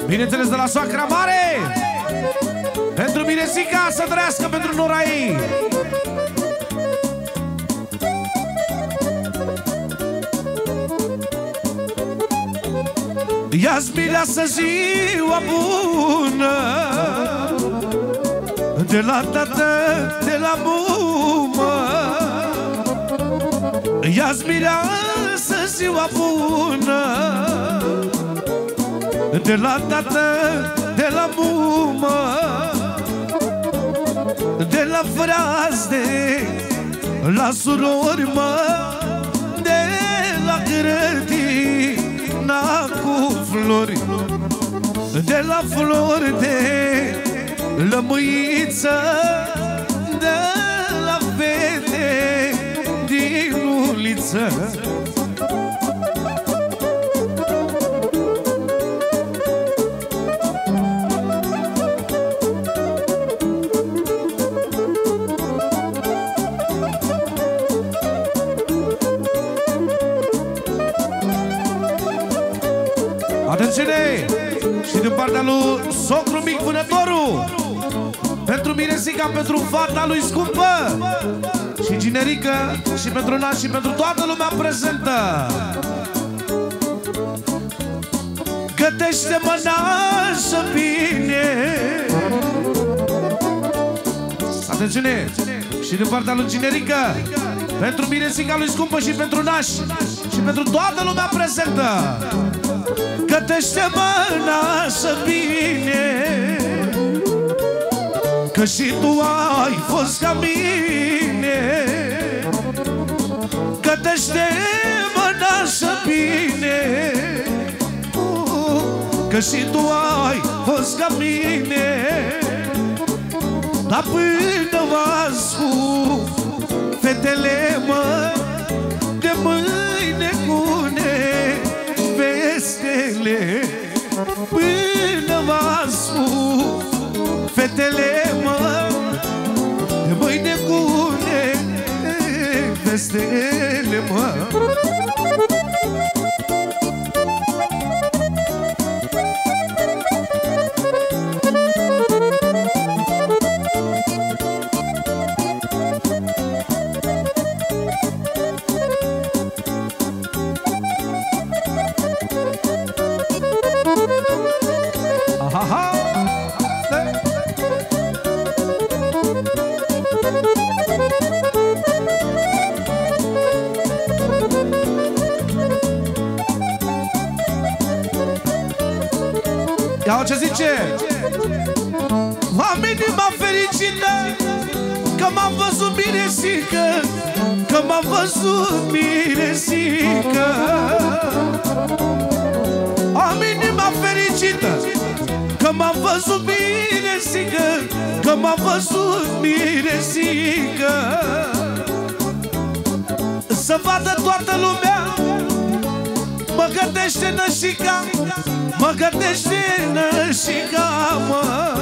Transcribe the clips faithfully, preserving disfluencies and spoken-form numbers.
Bineînțeles de la soacra mare. Pentru Miresica să trăiască, pentru nora ei. Ia-ți mireasă ziua bună de la tată, de la mumă. Ia-ți mireasă ziua bună de la tată, de la mumă, de la frazde, la surori, mă, de la grădina cu flori, de la flori de lămâiță, de la fete din uliță. Atențiune! Și din partea lui socru mic vânătorul, pentru Miresica, pentru fata lui scumpă și generică, și pentru naș și pentru toată lumea prezentă. Gătește-mă, nașă, bine! Atențiune! Și din partea lui generică, pentru Miresica lui scumpă și pentru naș și pentru toată lumea prezentă. Gătește-mă, nașă, bine, că și tu ai fost ca mine. Gătește-mă, nașă, bine, că și tu ai fost ca mine. Dar până v-ați cu fetele, mă, de mâine cune vestele, până v-ați cu fetele, mă, de mâine cune vestele, mă. Ia ce zice? Am inima fericită că m-am văzut Miresică, că m-am văzut Miresică. Am inima fericită că m-am văzut Miresică, că m-am văzut Miresică. Să vadă toată lumea, mă gătește nășica, mă gătește nășica, mă.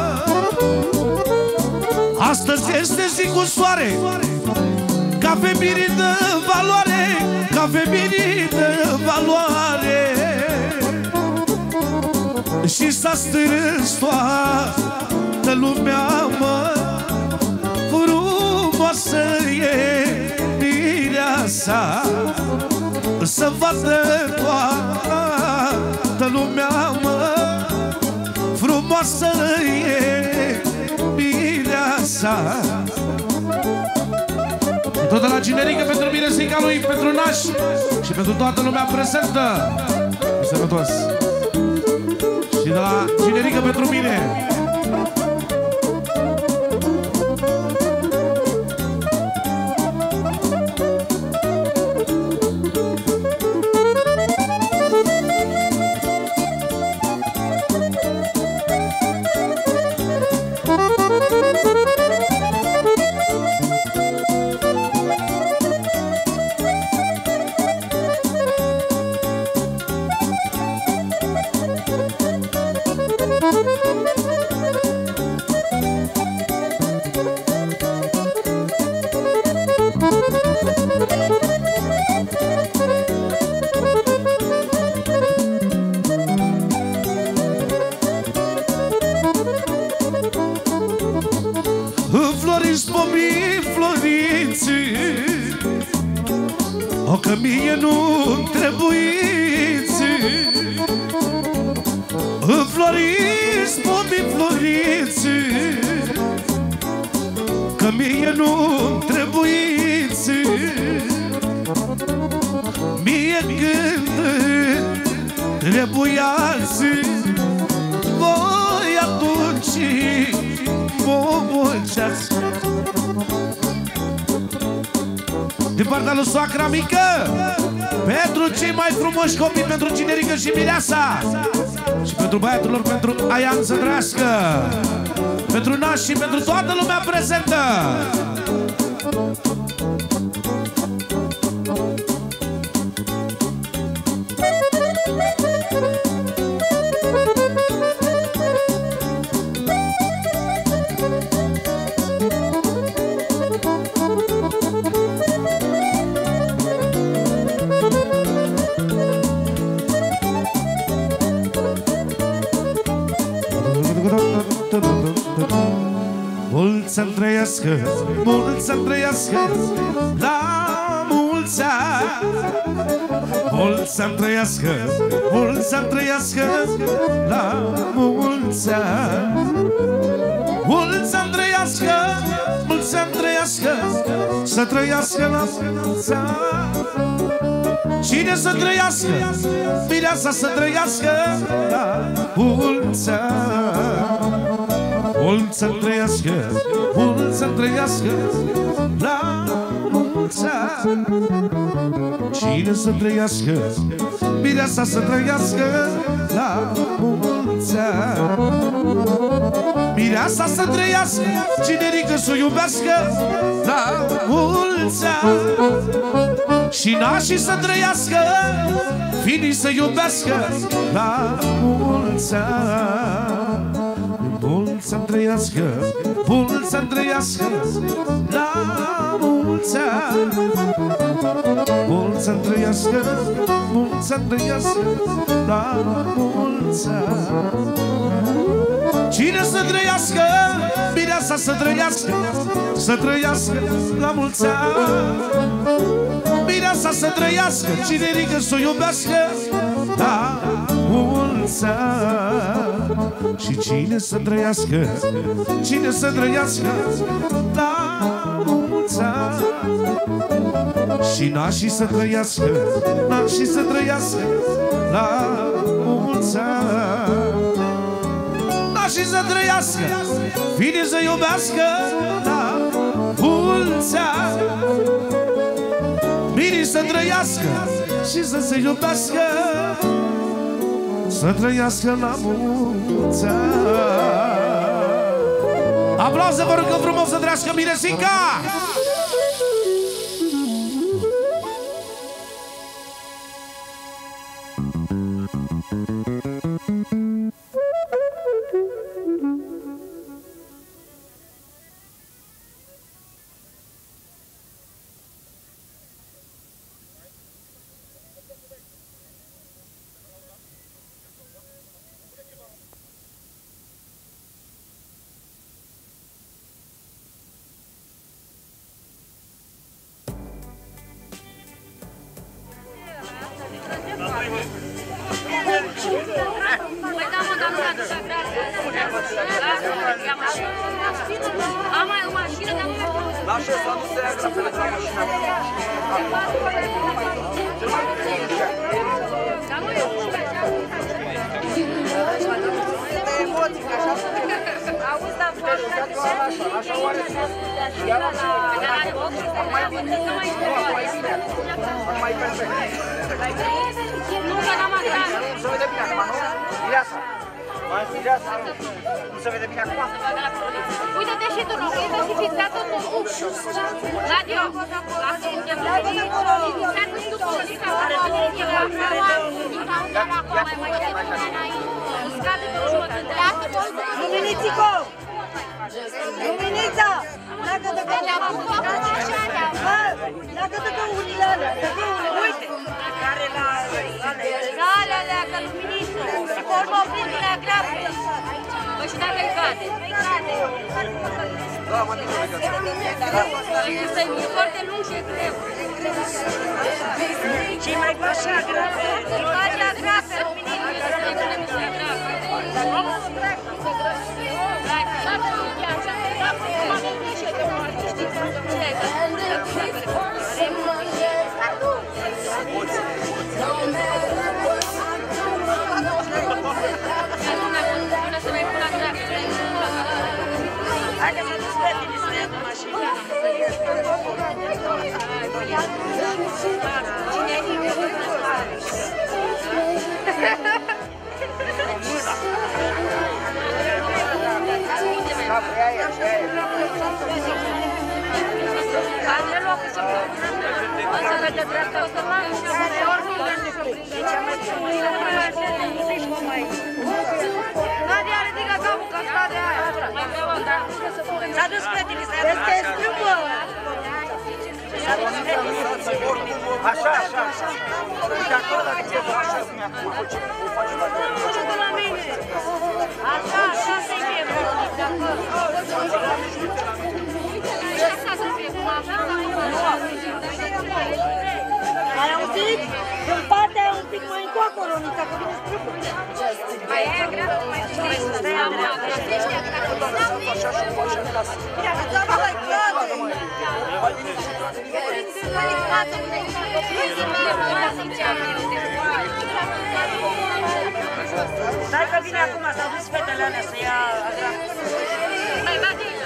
Astăzi este zi cu soare, ca femeie de valoare, ca femeie de valoare. Și s-a strâns toată lumea, mă, frumoasă e mireasa. Să vadă toată lumea, mă, frumoasă e mireasa. Tot de la generică pentru Miresica lui, pentru naș și pentru toată lumea prezentă. Sănătos. Și de la generică pentru mine. că mie nu-mi trebuiți înfloriți, pomii floriți, că mie nu-mi trebuiți. Mie când trebuiați voi atunci mă mulțeați. Din partea lui soacra mică, pentru cei mai frumoși copii, pentru Cinerică și Mireasa, și pentru băiatul lor, pentru Aian să trăiască, pentru nași și pentru toată lumea prezentă. Mult să-mi trăiască, mult să-mi trăiască, la mulți ani. Mult să-mi trăiască, mult să-mi trăiască, la mulți ani. Mult să-mi trăiască, mult să-mi trăiască, să trăiască la mulți ani. Cine să trăiască, Mireasa să trăiască la mulți ani. Mult să-mi trăiască, mult să-mi trăiască, la mulți ani. Cine să trăiască, Mireasa să trăiască, la mulți ani. Mireasa să trăiască, Cinerică să o iubească, la mulți ani. Și nașii să trăiască, finii să iubească, la mulți ani. Mult să-mi trăiască, mult să-mi trăiască, la mulți ani. Mult să-mi trăiască, mult să-mi trăiască, la mulți ani. Cine să trăiască, Mireasa să trăiască, să trăiască la mulți ani. Mireasa să trăiască, Cinerică să o iubească, la mulți ani. Și cine să trăiască, cine să trăiască, la mulți ani. Și nașii să trăiască, nașii să trăiască, la mulți ani. Nașii să trăiască, finii să iubească, la mulți ani. Mirii să trăiască și să se iubească, să trăiască la mulți ani. Aplauze, vă rugăm frumos, să trăiască Miresica! Uite-te și tu, nu uite și fiți totul. Radio, lasă un chef. Fiți tu poliția care vine la acolo, mai mai ce mai înainte. Scade pe jumătate. Luminițico! Luminița! Dacă te că dacă te că unile alea, uite, care la alea alea, că luminiță, formă opririle grafe. Păi și dacă îi cade? Îi cade. Și să-i foarte lung și e greu. Ce mai așa grea? Așa grea pe Hai să desperti din mașina. Are loc să o să merge dreapta o să Nadia, ridică capul că scade aia. S-a dus fetele, este strâmbă. Așa, așa, așa. Uite acolo, dacă te faci cum e acum. Fuge de la mine. Așa, așa să-i fie. Așa să fie. Ai auzit? În partea un pic mai încoacă, Ronița, că vine strâmbă. Aia e grea, mai stai, stai, Andreea. Ia, că ți-am mai toate. Stai că vine acum, s-au dus fetele alea să ia agrafă. Mai va de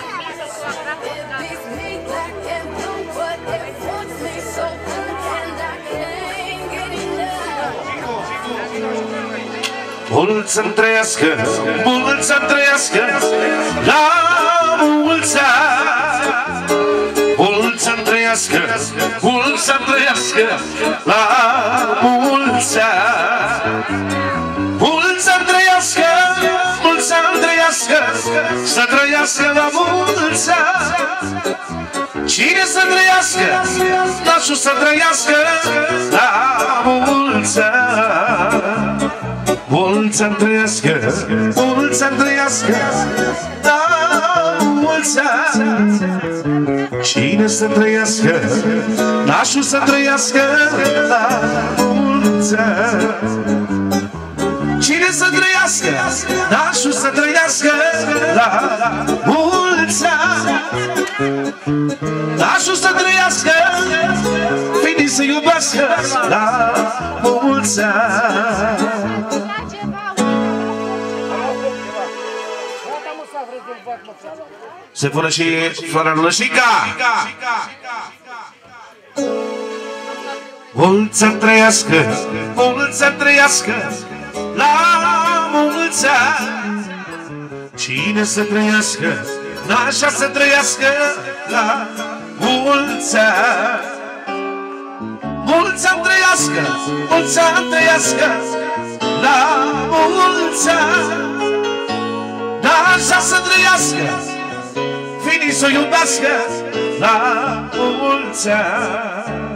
Mulți-mi trăiască, mulți-mi trăiască, la mulți ani. Mulți-mi trăiască, mulți-mi trăiască, la mulți ani. Mulți-mi trăiască, mulți-mi trăiască, să trăiască la mulți ani. Cine să trăiască, nașul să trăiască, la mulți ani. Mulți-mi trăiască, mulți-mi trăiască, la mulți ani. Cine să trăiască, nașul să trăiască, la mulți ani. Cine să trăiască, nașul să trăiască, la mulți ani. Nașul să trăiască, finii să iubească, la mulți ani. Se pune și Florea Lășica. Mulți-mi trăiască, mulți-mi trăiască, la mulți ani. Cine să trăiască, n-așa să trăiască, la mulți ani. Mulți-mi trăiască, mulți-mi trăiască, la mulți ani. N-așa să trăiască, finii să iubească, la mulți ani.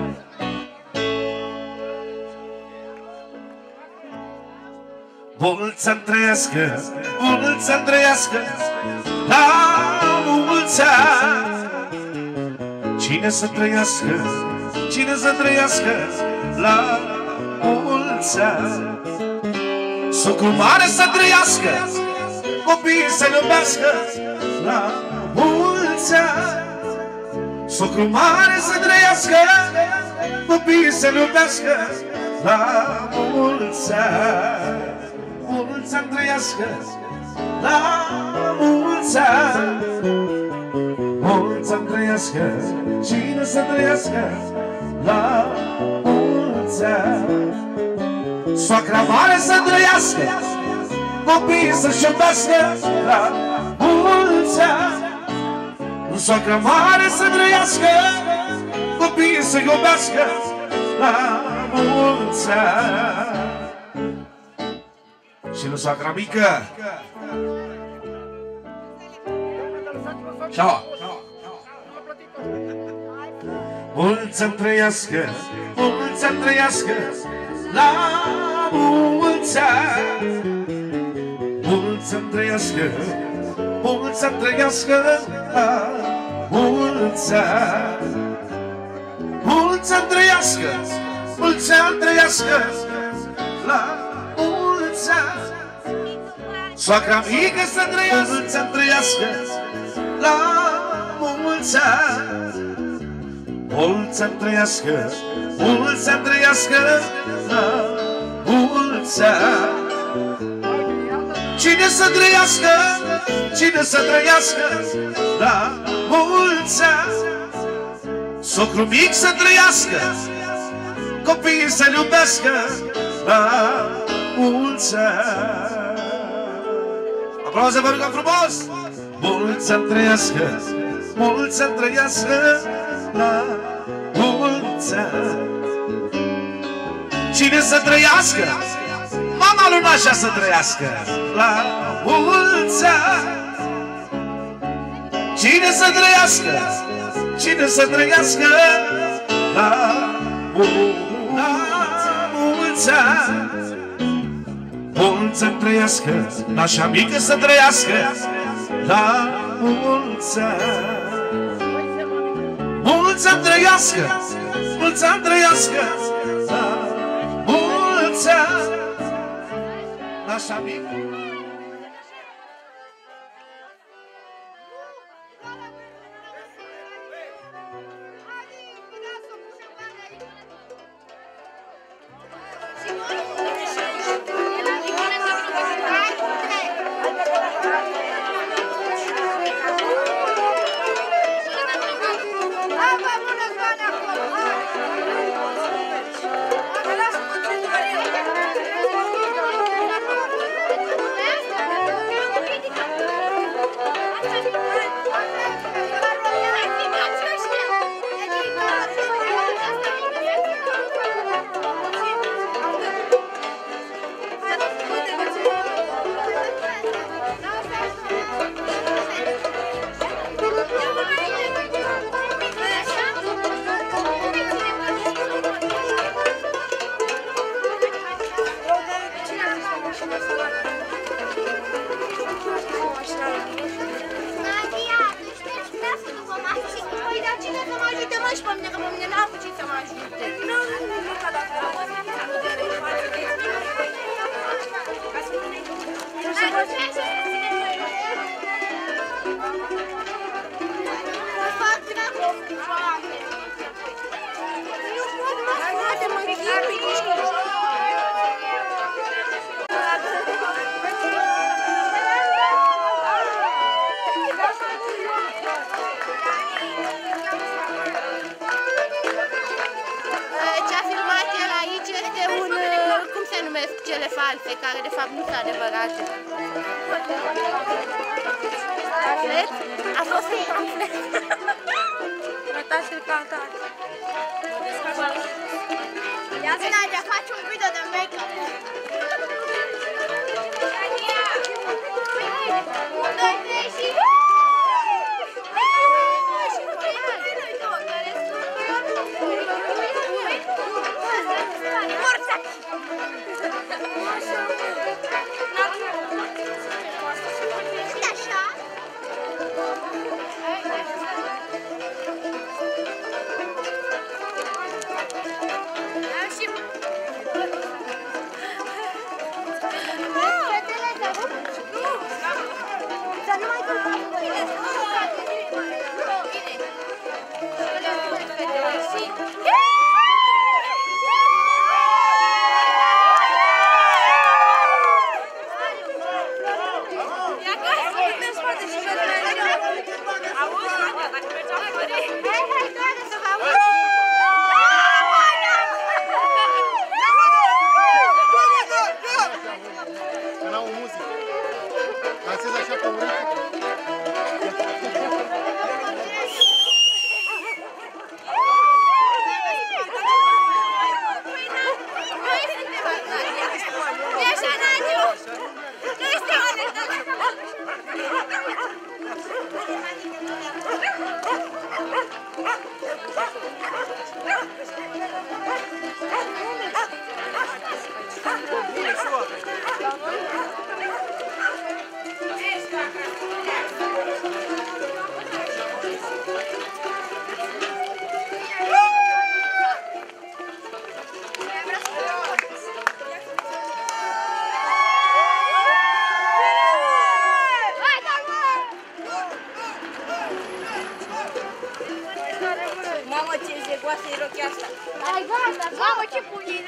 Mulți-mi trăiască, mulți-mi trăiască, la mulți ani. Cine să trăiască, cine să trăiască, la mulți ani. Socru mare să trăiască, copiii să iubească, la mulți ani. Socru mare să trăiască, copiii să iubească, la mulți ani. Mulți-mi trăiască, la mulți ani. Mulți-mi trăiască, cine să trăiască, la mulți ani. Soacra mare să trăiască, copiii să-și iubească, la mulți ani. Soacra mare să trăiască, copiii să iubească, la mulți ani. Și nu soacra mică. Ciao. Mulți-mi trăiască, mulți-mi trăiască, la mulți ani. Mulți-mi trăiască, mulți-mi trăiască, la mulți ani. mulți ani trăiască, mulți ani trăiască, la mulți ani. Soacra mică să trăiască, mulți ani trăiască, la mulți ani. Mulți ani trăiască, mulți ani trăiască, la mulți ani. Cine să trăiască, cine să trăiască, la mulți ani. Socru mic să trăiască, copiii să-l iubească, la mulți ani. Aplauze, vă rugăm frumos! Mulți ani trăiască, mulți ani trăiască, la mulți ani. Cine să trăiască, mama lui Nașa să trăiască, la mulți ani. Cine să trăiască, cine să trăiască, la mulți ani. Mulți ani trăiască, Nașa mică să trăiască, la mulți ani. Mulți ani trăiască, mulți ani trăiască, la mulți ani. Nașa mică. Cele false, care de fapt nu sunt adevărate. Pamflet? A fost un pamflet. Uitați-l ca atare. Ia zi, Nadia, faci un video de make-up. Un, doi, trei și... Forța!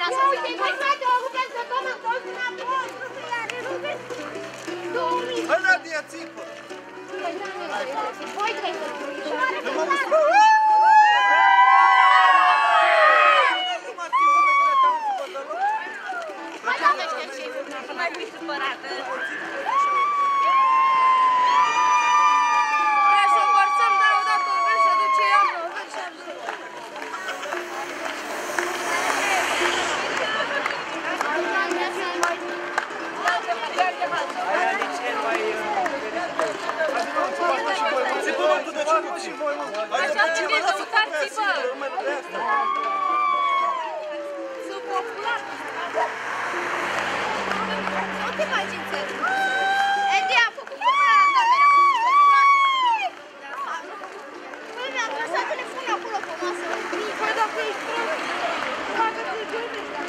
Ia uite, mai frate, o rupem să domnă tot înapoi. Hai, Nadia, țipă! Voi trebuie să spui. Și mare pe Nu mă țipă pe tine, nu țipă deloc. Mai doamne știu șeful, să mai fii supărată. Trebuie să învățăm, dar odată o vrem să duce ea, o vrem să duce. Aia nici el mai... Țipă-mă tu de țipă și voi, mă! Așa nu e lăutar, țipă! Sunt popular! Nu te mai țințări. Edi, am făcut popular în camera cu super. Păi mi-am lăsat telefonul acolo pe masă. Păi dacă ești prost, bagă-te gândul ăsta.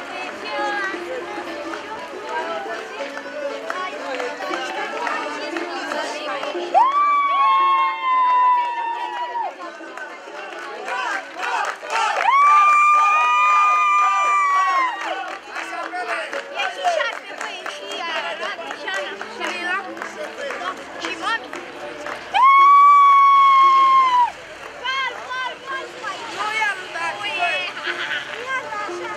E și șarpe, băi, e și Arad, și Ana, și Lila, și mami. Cal, cal, cal, cal. Nu i-am dat, băi! Iată așa.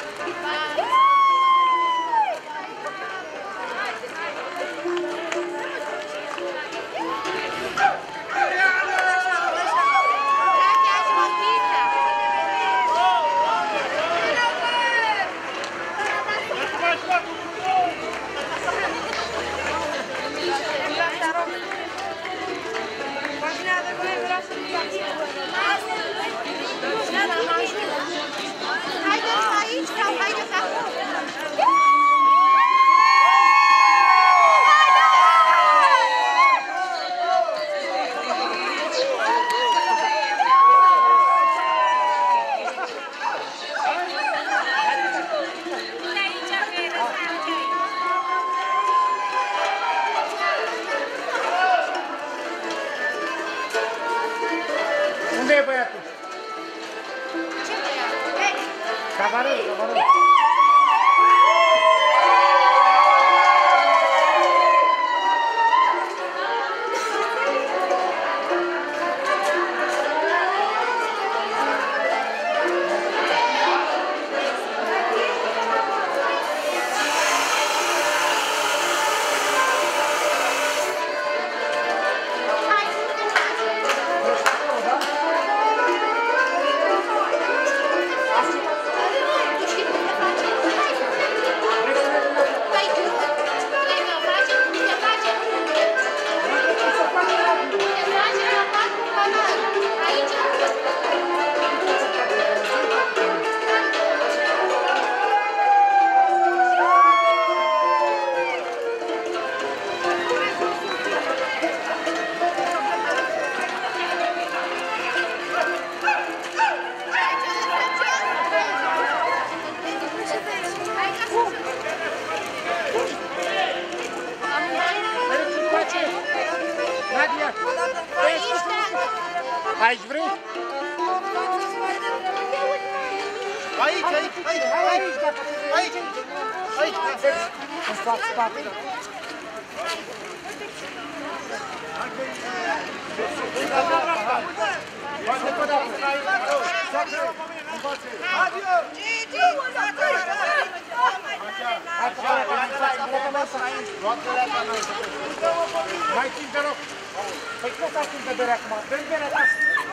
Gracias, Juanita. Haideți aici sau haideți acolo? Unde e băiatul? Ce băiat? Cavarel, cavarel. Nadia! Aici vrei? Aici, aici, aici, aici, aici, aici, în spate, spate. Mai țin, te rog. Păi cum să țin pe bere acum? Dă-mi berea ta.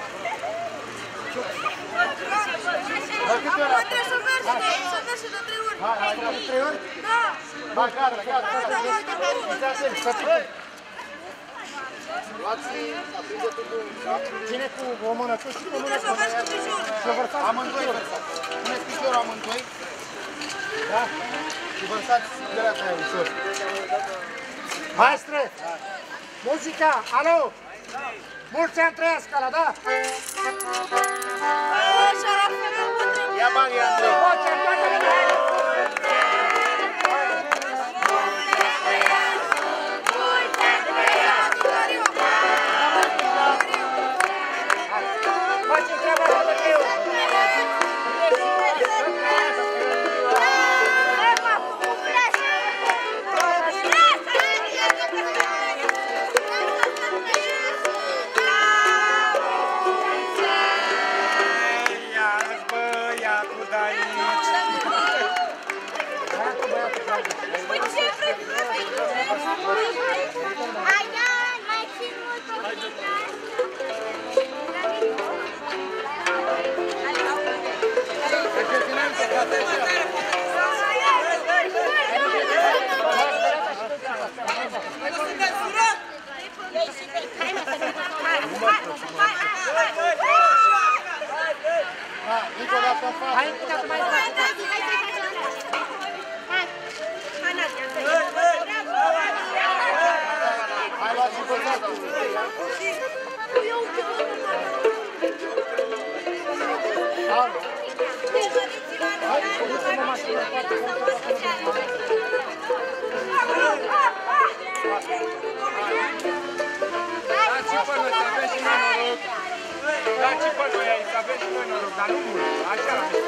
Trebuie să mergi, să mergi de trei ori. Hai, hai, de trei ori? Da. Hai, gata, gata, gata. Luați, aprinde tu cu... Ține cu o mână tu și cu o mână cu o mână. Și o vărsați amândoi, vărsați. Puneți piciorul amândoi. Da? Și vărsați berea ta aia ușor. Maestre! Muzica! Alo! Mulți ani trăiască ăla, da? Ia banii, Andrei! Vocea, toată lumea! Facem treaba asta de eu! Dați-i pe noi, să avem și noi noroc. Dați-i pe noi aici, să avem și noi noroc, dar nu mult. Așa la mișto.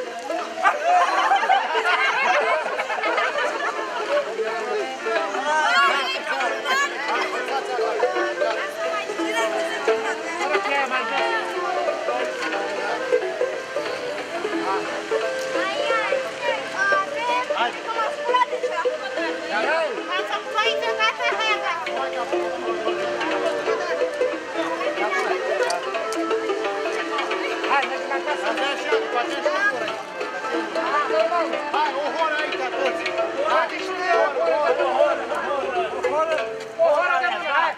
Hai, o horă aici, toți! Hai, O oră de mână, hai!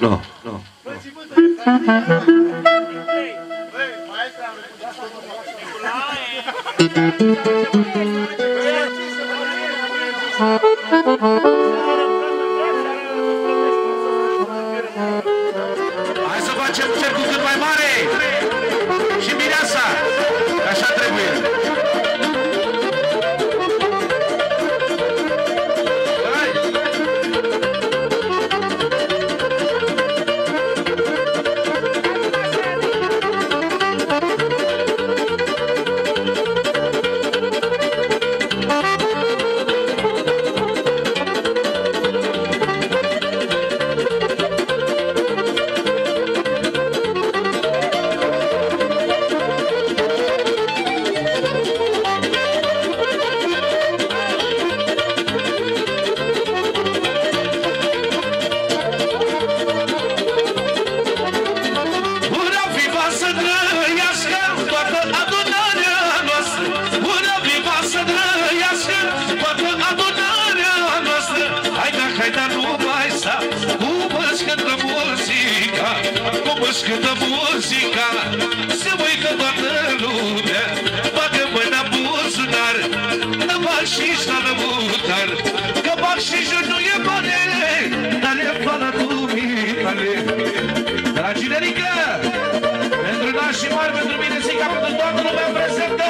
Nu, nu. Hai să facem cercul cât mai mare și mireasa, că așa trebuie. Cântă muzica, se uită toată lumea, bagă mâna în buzunar, dă bacșiș la lăutar, că bacșișul nu e mare, dar e fala dumitale. Dragi Nerică, pentru nașii mari, pentru mine zica, pentru toată lumea prezentă.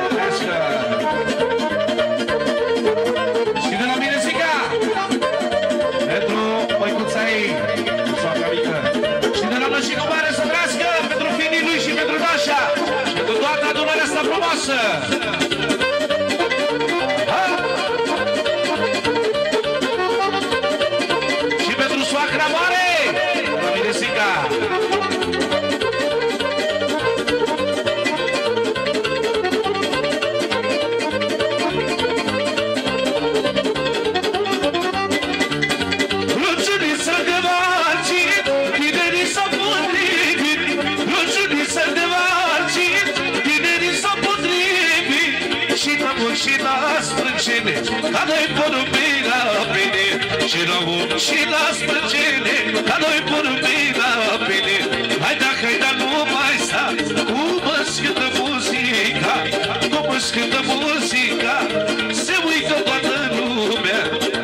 Și de la mine zica, pentru măicuța ei, soacra mică. Și de la Nășicu Mare să trească pentru finii lui și pentru nașa, pentru toată adunarea asta frumoasă. Ha? Și pentru soacra mare, la mine zica. Și la sprâncene, ca noi porumbei la pene, și la om și la sprâncene, ca noi porumbei la pene. Hai da, hai da, nu mai sta, cum îți cântă muzica, cum îți cântă muzica, se uită toată lumea.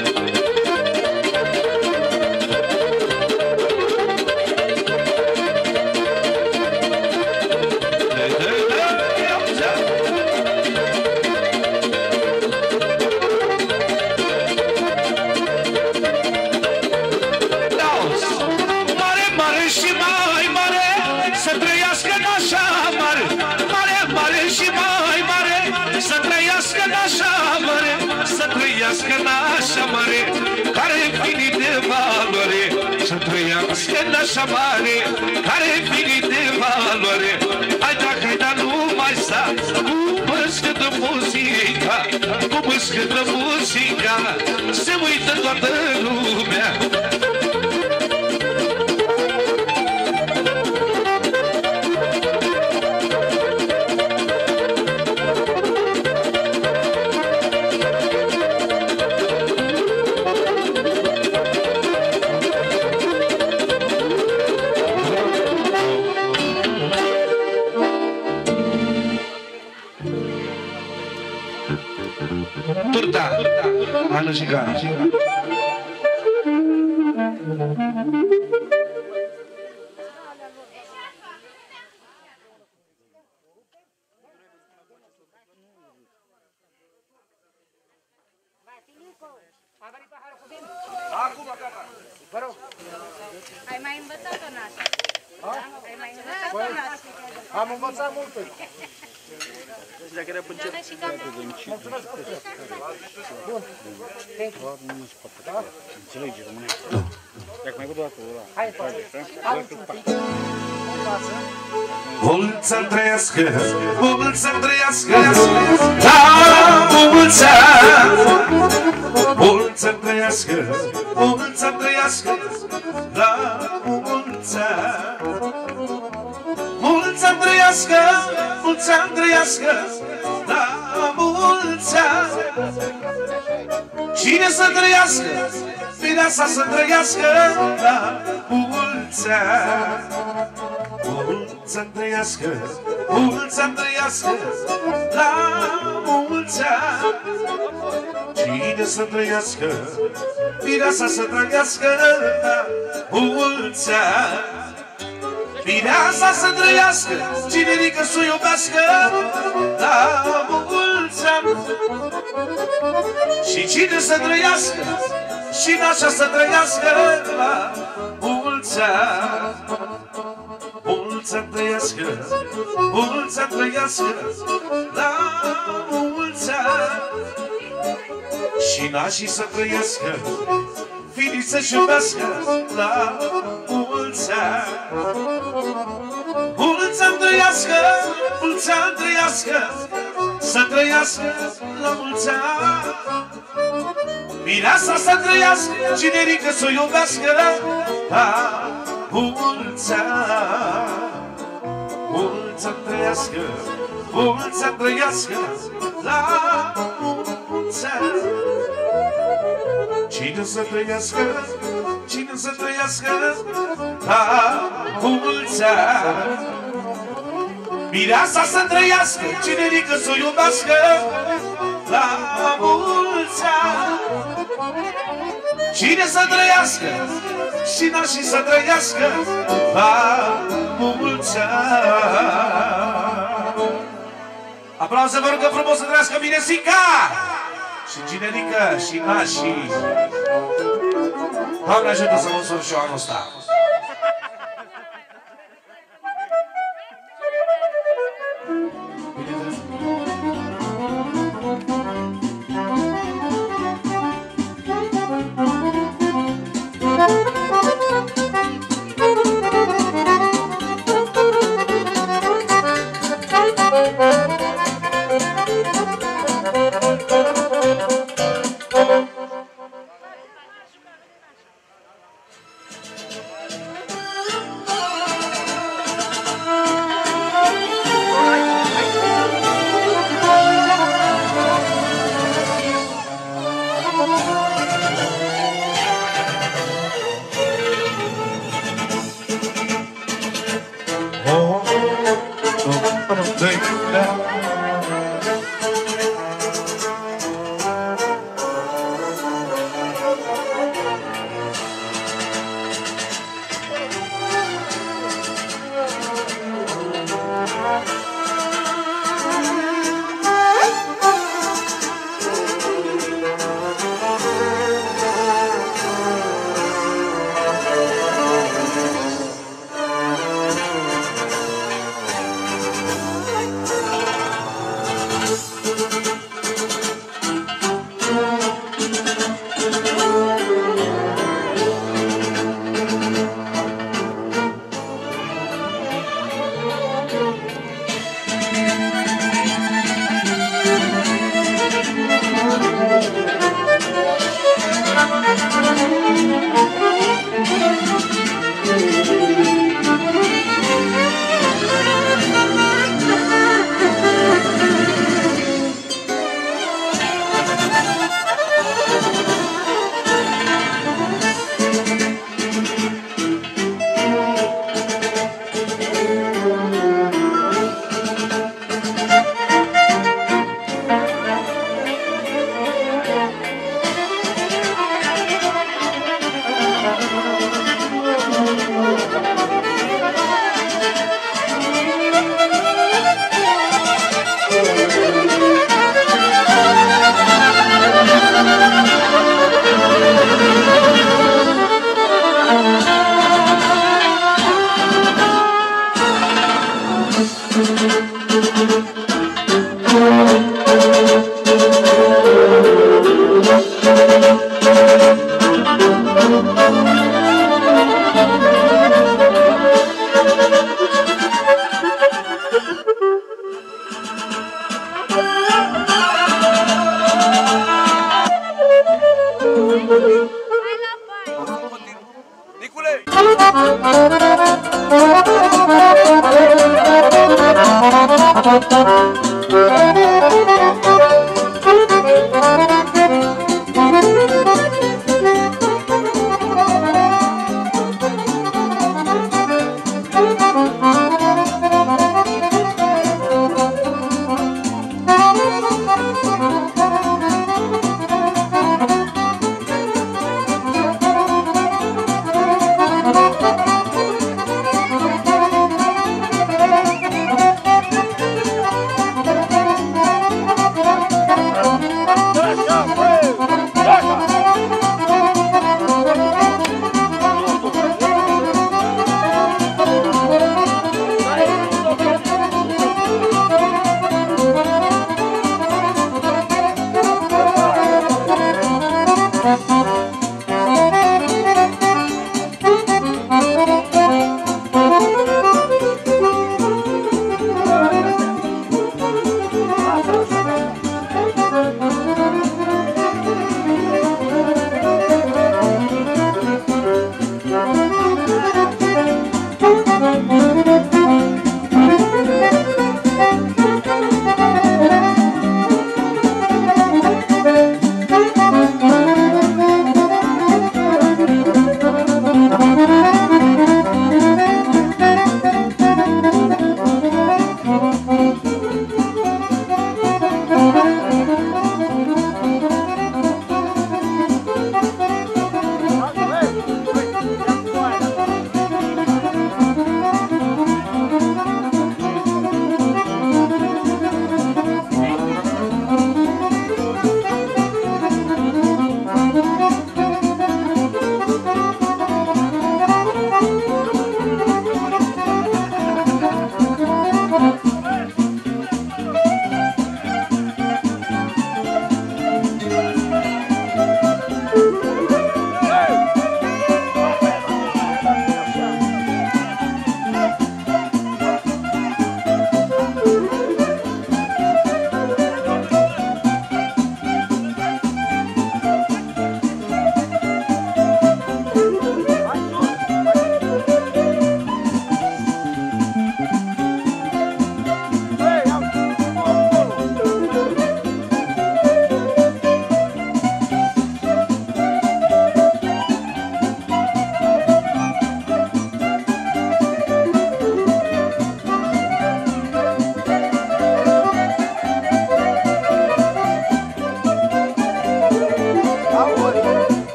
Nașa mare, care infinit de valoare, să trăiască nașa mare, care infinit de valoare. Hai da, hai da, nu mai sta, cum îți cântă muzica, cum îți cântă muzica, se uită toată lumea. Turta, Ana Gigana. Ai mai învățat-o nașa? Ai mai învățat-o nașa? Am învățat multe. Dacă era până Mulțumesc. Bun. înțelege române. Dacă mai văd o dată ăla. Hai, mulți-ani trăiască, mulți-ani trăiască, la mulți ani. Mulți-ani trăiască, mulți-ani trăiască, la mulți ani. Mulți-ani trăiască, mulți-ani trăiască, la mulți ani. Cine să trăiască, fireasa să trăiască, la mulți ani, mulți ani trăiască, mulți ani trăiască, la mulți ani. Cine să trăiască, mireasa să trăiască, la mulți ani. Mireasa să trăiască, cinerică să o iubească, la mulți ani. Și cine să trăiască, și nașa să trăiască, la mulți ani. Mulți ani trăiască, mulți ani trăiască, la mulți ani. Și nașii să trăiască, fiii să-și iubească, la mulți ani. Mulți ani trăiască, mulți ani trăiască, să trăiască, la mulți ani. Mireasa să trăiască, cinerică să o iubească, la mulți ani. Mulți ani trăiască, mulți ani trăiască, la mulți ani. Cine să trăiască, cine să trăiască, la mulți ani. Mireasa să trăiască, cinerică să o iubească, la mulți ani. Cine să trăiască, și nașii să trăiască, la mulți ani. Aplauze, vă rugăm frumos să trăiască Miresica și cinerică și nașii. Doamne ajută să mă însor și eu anul ăsta.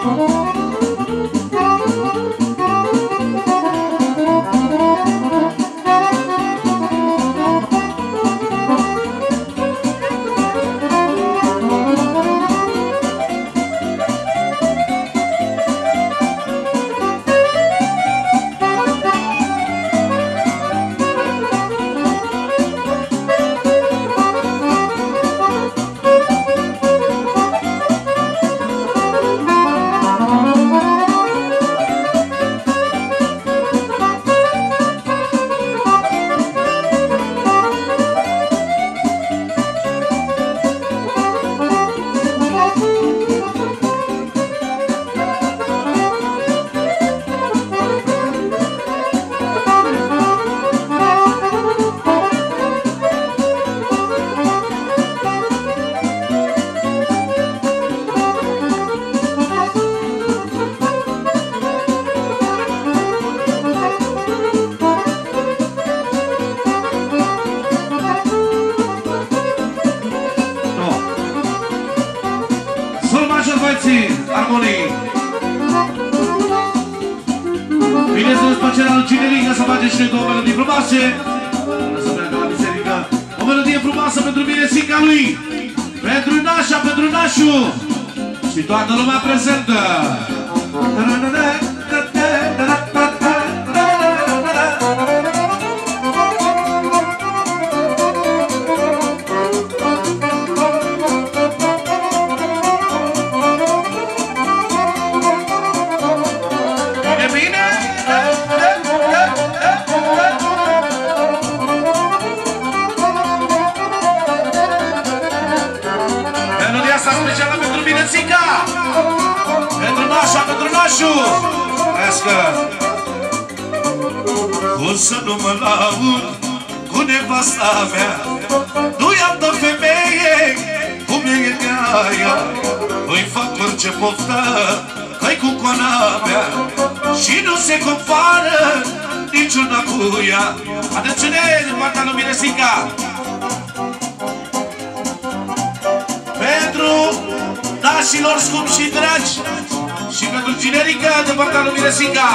Și toată lumea prezentă. E bine? Melodia asta specială pentru mine, Țica! Pentru nașa, pentru nașu! Trească! O să nu mă laud cu nevasta mea, nu i-am dat femeie cum e ea. Îi fac orice poftă, că-i cu coana mea și nu se compară niciuna cu ea. Atențiune din partea lui Miresica! Pentru nașilor scumpi și dragi și pentru generică de partea lui Miresica.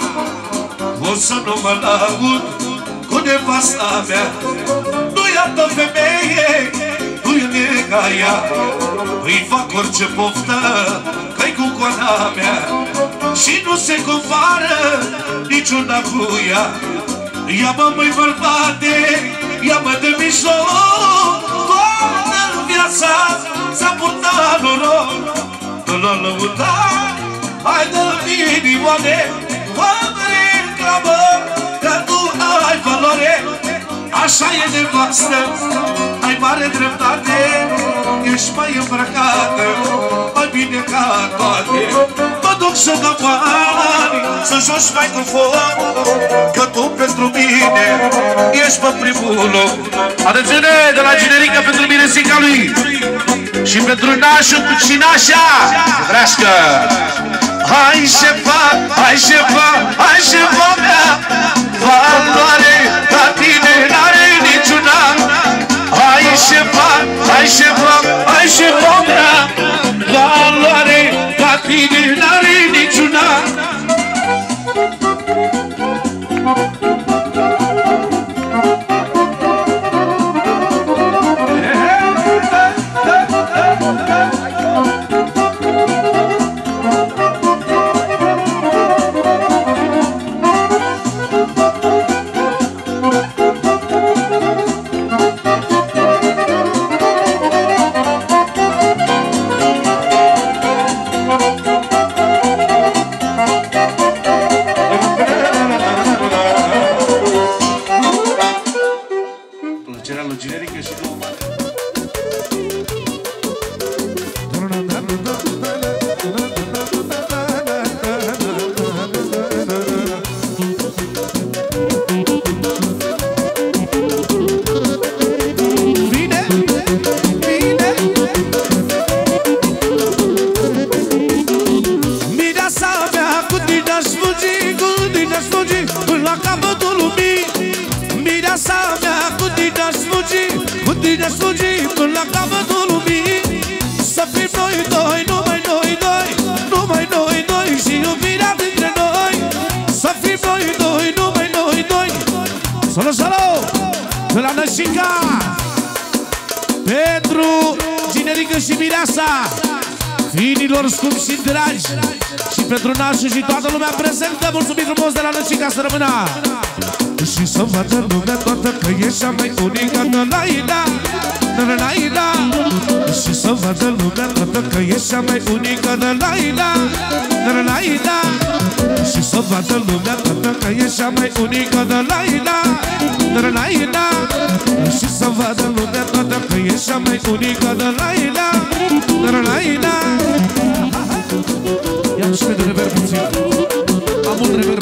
O să nu mă laud cu nevasta mea, nu i-am dat femeie, nu e ca ea. Îi fac orice poftă, că-i cu coana mea și nu se compară niciuna cu ea. Ia-mă, măi bărbate, ia-mă de mijloc, toată viața s-a purtat noroc. Nu l-a lăudat, hai dă-mi inimoane, mă reclamă că tu ai valoare. Așa e nevastă, ai mare dreptate, ești mai îmbrăcată, mai bine ca toate. Mă duc să dau bani, să joci mai cu foc, că tu pentru mine ești pe primul loc. Atențiune de la generică pentru Miresica lui și pentru nașul cu cinașa. Vrească! Hai șefa, hai șefa, hai șefa mea, valoare ca tine n-are niciuna. Hai șefa, hai șefa, hai șefa mea, valoare ca tine n-are niciuna. Să fim noi doi, numai noi doi, numai noi. Solo, solo! De la Nășica! Pentru Ginerică și Mireasa, fiinilor scumpi și dragi, și pentru nașul și toată lumea prezentă, mulțumim frumos de la Nășica să rămână! Și să vadă lumea toată că e cea mai unică de la Ida, de la Ida. Și să vadă lumea toată că e cea mai unică de la Ida, de la Ida. Și să vadă lumea toată că e cea mai unică de la Ida, de la Ida. Și să vadă lumea toată că e cea mai unică de la Ida, de la Ida. Ia și de reverb puțin. Am mult reverb.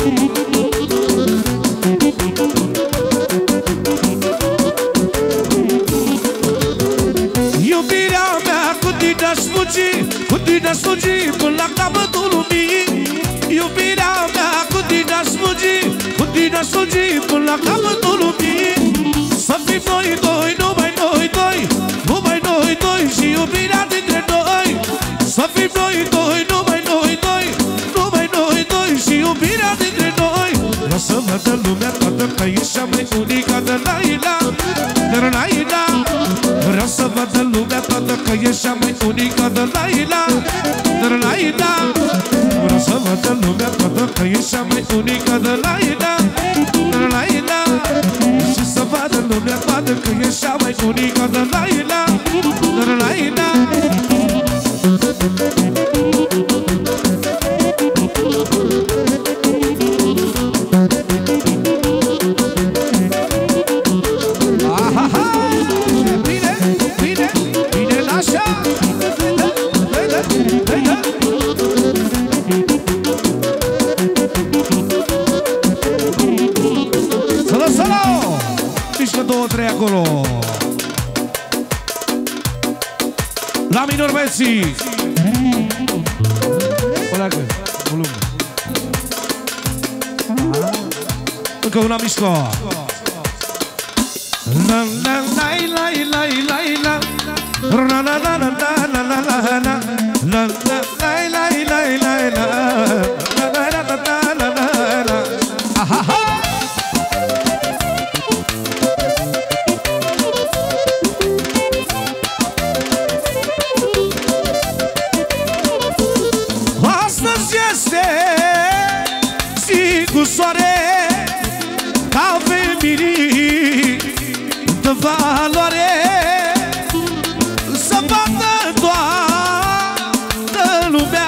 Iubirea mea cu tine aș fugi, cu tine aș fugi până la capătul lumii. Iubirea mea cu tine aș fugi, cu tine aș fugi până la capătul lumii. Să fim noi doi, numai noi doi, numai noi doi și iubirea dintre noi. Să fim noi doi, numai noi doi, numai noi doi și iubirea dintre noi. Lasă vadă lumea toată că e cea mai unică de la Ida, de la Ida. Vreau să vadă lumea toată că e cea mai unică de la Ida, de la Ida. Vreau să vadă lumea toată că e cea mai unică de la Ida, de la Ida. Și să vadă lumea toată că e cea mai unică de la Ida, de la Ida. Acolo la minor băieții. Oleagă, volum. Încă una mișco. La la la la la la la la la la la la la la la la la la la la. Aha. Soare ca femeii de valoare, să vadă toată lumea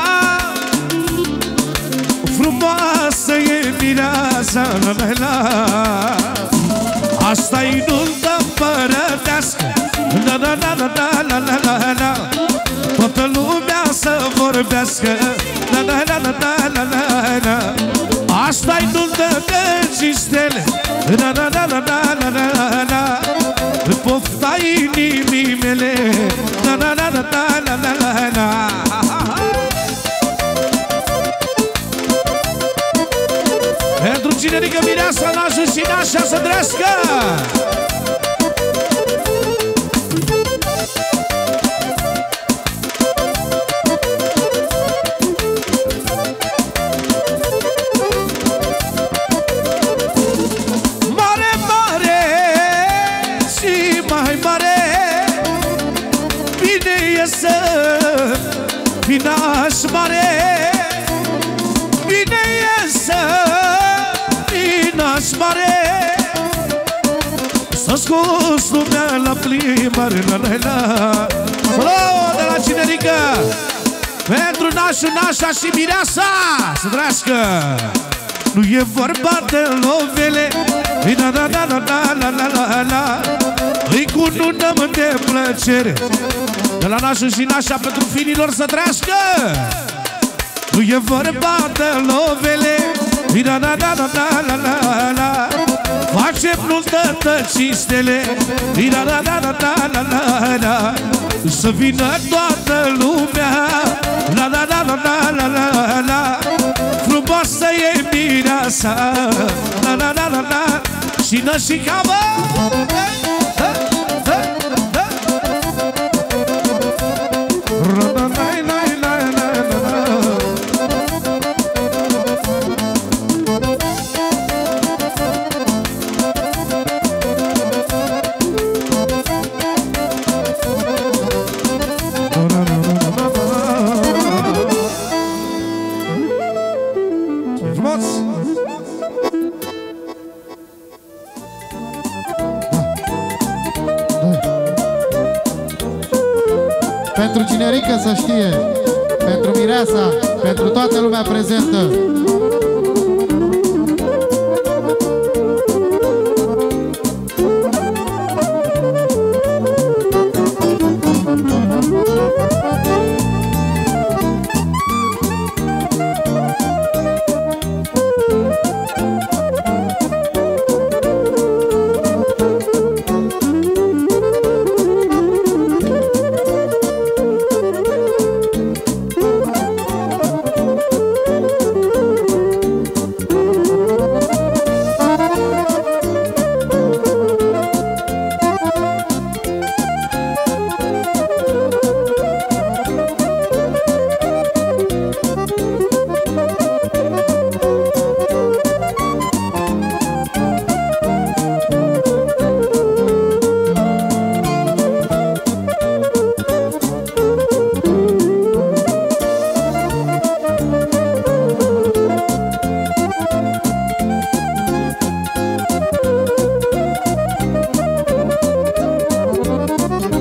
frumoasă e mireasa, la la la. Asta-i nuntă împărătească, la la la la la la la la. Toată lumea să vorbească, la la la la la la la. Asta-i nuntă de cistele, la la la la la la la la. Pofta inimii mele, la la la la la la la la. Pentru Ginerică, Mireasa, nașul și nașa să trească. Naș mare, bine e să fii naș mare, să scoți lumea la plimbare, la la la. Bravo de la Ginerică, pentru nașul, nașa și mireasa să trească. Nu e vorba de lovele, la la la la la la la la. Îi cununăm de plăcere, de la nașul și nașa pentru fiinilor să trească. Nu e vorba de lovele, la la la la la la la. Facem nuntă tăcistele, la la la la la la la. Să vină toată lumea, la la la la la la la. Frumoasă e mireasa, la la la la la. Și Nășica, bă! Generică să știe, pentru mireasa, pentru toată lumea prezentă.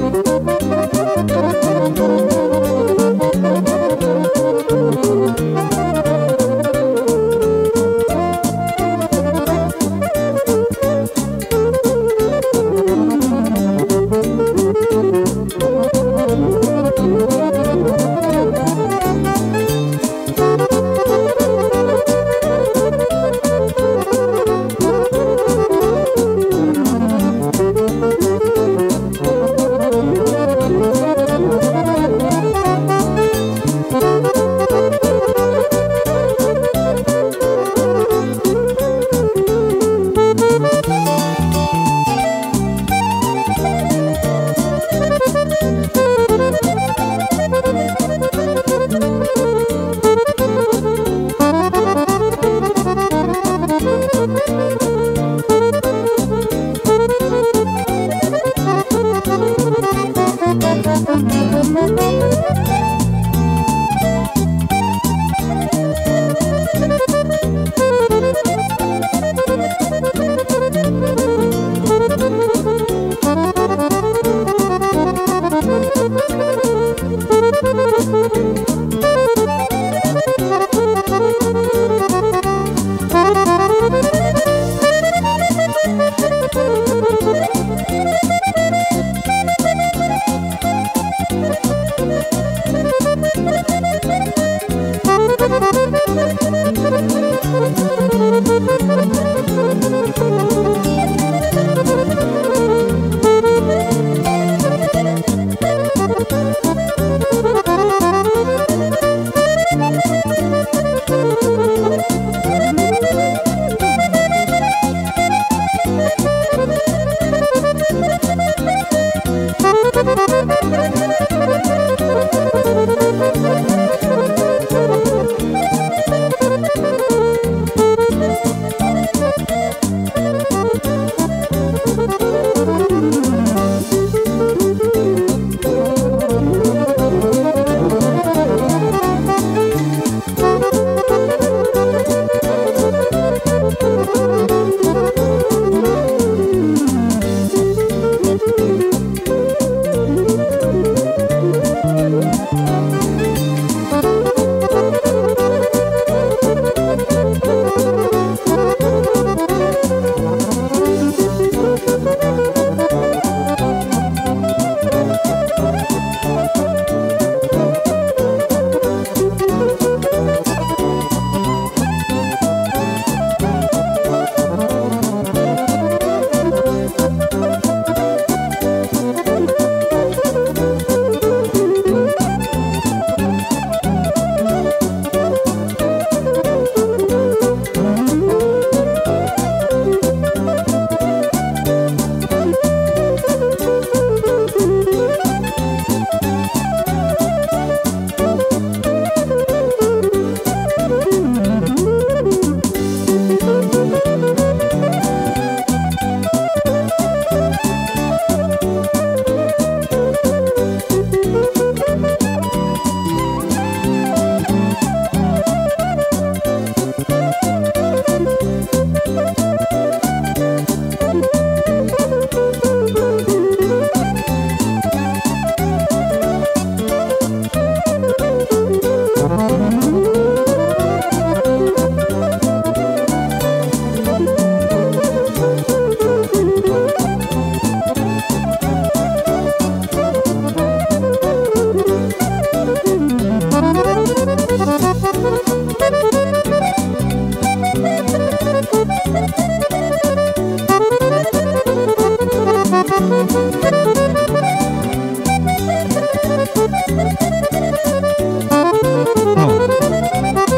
Thank you.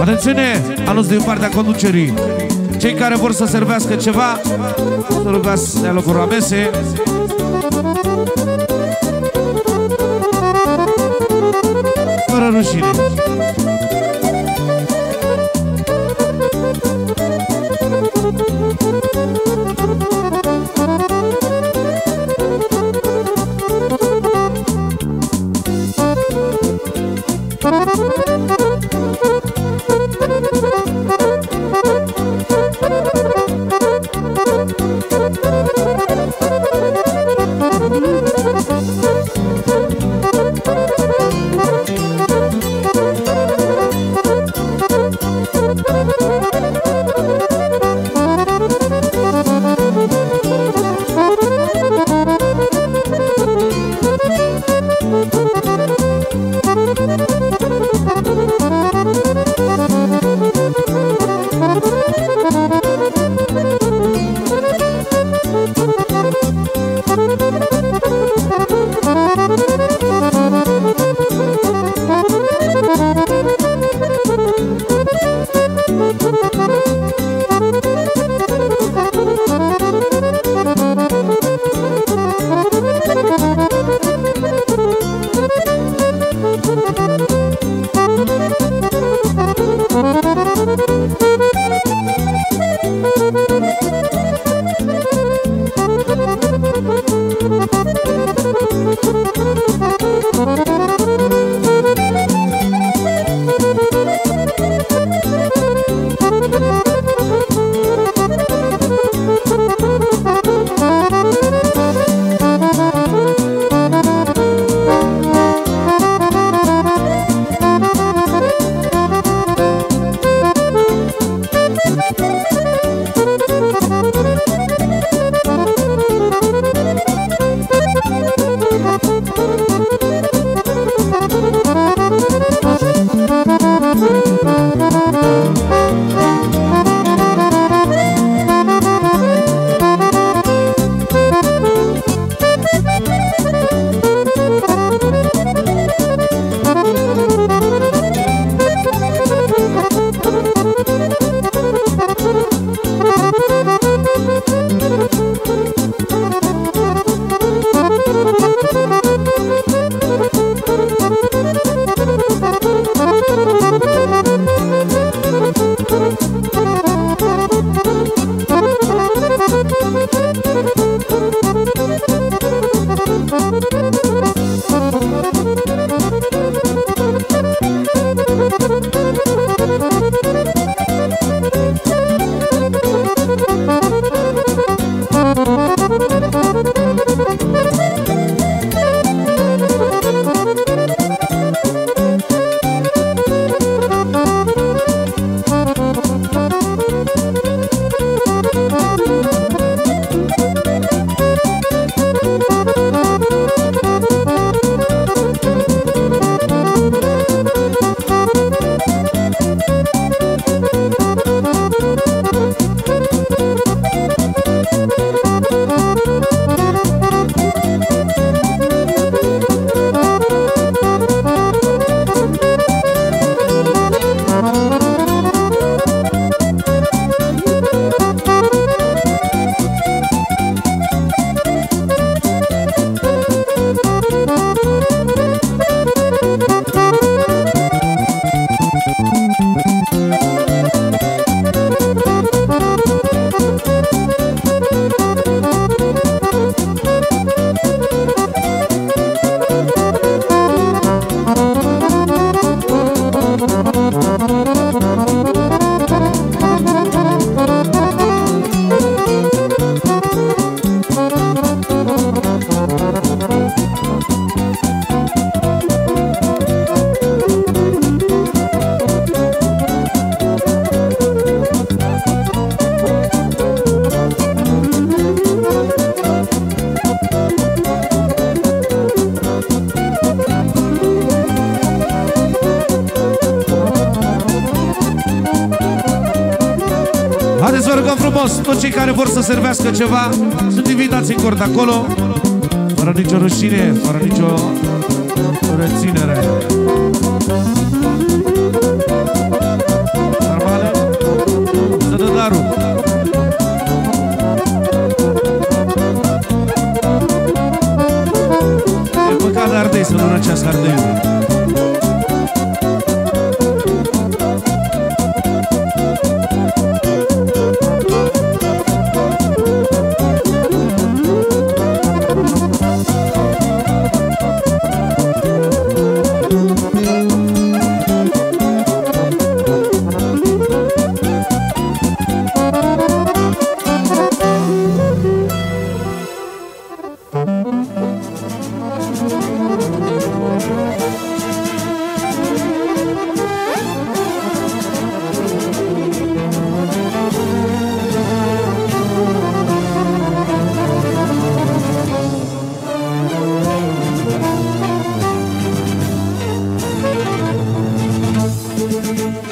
Atențiune, anunț din partea conducerii. Cei care vor să servească ceva, să rugați să dea locuri la mese. Fără rușine. Haideți, vă rugăm frumos, toți cei care vor să servească ceva sunt invitați în cort acolo, fără nicio rușine, fără nicio reținere.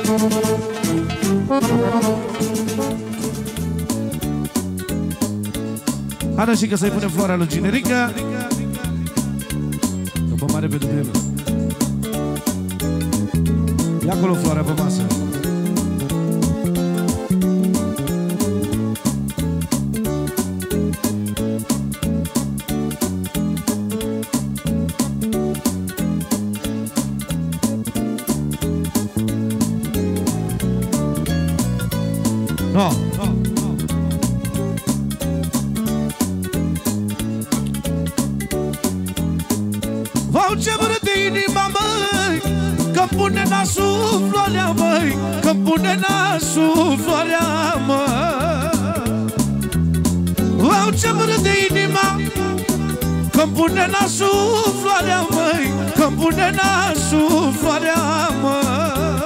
Haide și că să-i punem floarea lui Ginerica. După mare pentru el. Ia acolo floarea pe masă. No. Vau ce vră de inima, măi, că-mi pune nasul floarea, măi, că-mi pune nasul floarea, măi. Vau ce vră de inima, că-mi pune nasul floarea, măi, că-mi pune nasul floarea, măi.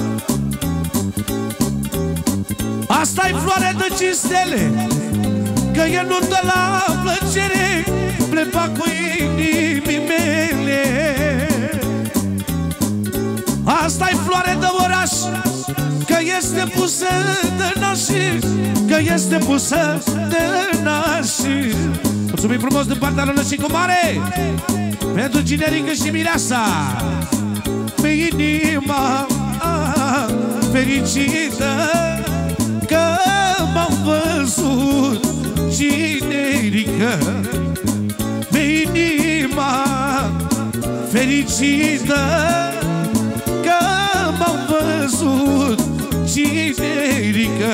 Asta-i floare de cinci stele, că el nu dă la plăcere, plepa cu inimii mele. Asta-i floare de oraș, că este pusă de nași, că este pusă de nași. Mulțumim frumos din partea lui Nășicu Mare pentru Ginerică și Mireasa. Pe inima fericită că m-am văzut, Ginerică. Pe inima fericită că m-am văzut, Ginerică.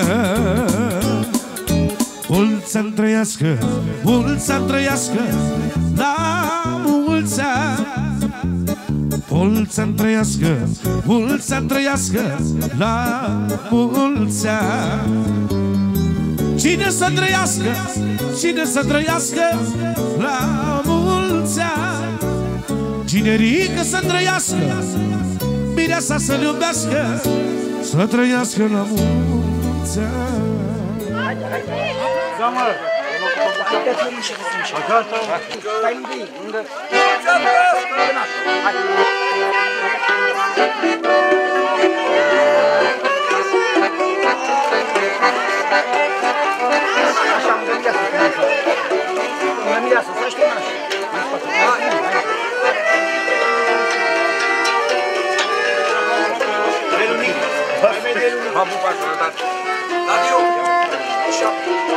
Mulți-ani trăiască, mulți-ani trăiască, la mulți ani. Mulți-ani trăiască, mulți-ani trăiască, la mulți ani. Cine să trăiască, cine să trăiască, la mulți ani. Ginerică să trăiască, Mireasa să-l iubească, să trăiască la mulți ani. Da, mă! Gata! Stai lângă ei, lângă... Așa, lângă mireasă, lângă mireasă, să știi așa. M-a pupat să arătat. Radio! Așa.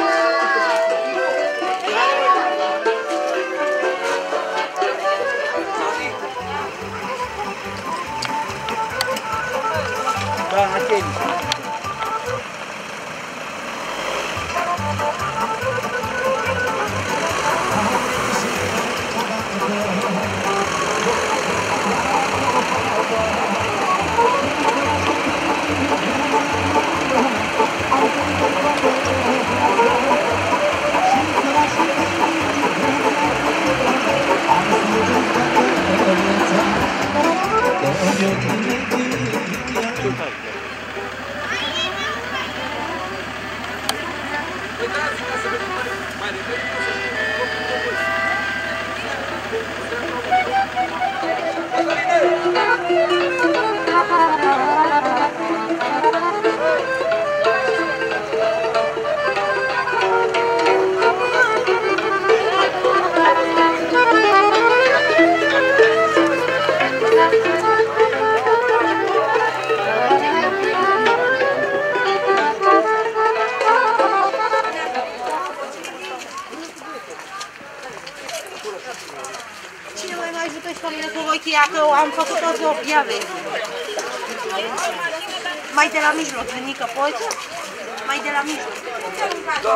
Da, Acheli. Cine mai mă ajută și pe mine cu rochia, că am făcut o zi, ia vezi. Mai de la mijloc, Nică, poți? Mai de la mijloc. Da,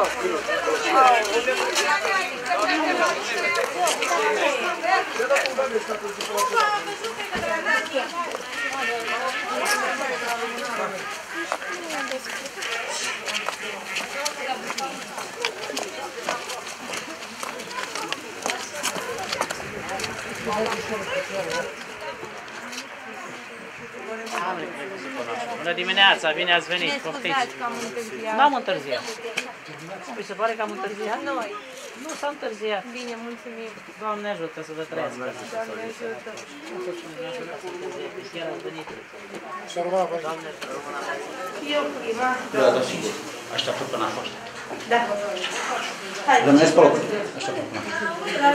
Am Bună dimineața, bine ați venit, poftiți. Că am întârziat. N-am întârziat. Mi se pare că am întârziat? Noi. Nu s-a întârziat. Bine, mulțumim. Doamne ajută să vă trăiască. Doamne ajută. Chiar ați venit. Doamne, eu prima. Da, da, sigur. Așteaptă până acolo. Da. Hai. Rămâneți pe loc. Așteaptă până acolo.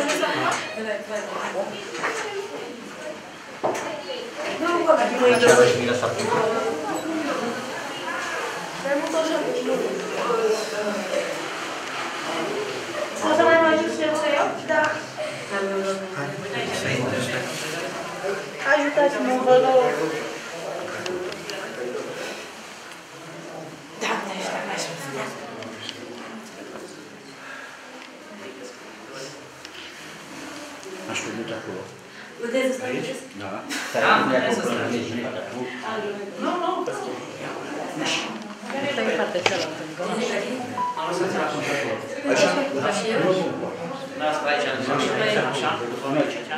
Aceeași mine s-a pus. O să mai mă ajut să iau? Da. Ajutați-mă, vă rog. Doamne, ăștia mai știu. Aș fi mult acolo. Puteți să Aici? Da. Da, puteți să stați. Nu, nu. Care e partea cealaltă? Am lăsat la control. Așa? Da, asta aici. Așa? După noi.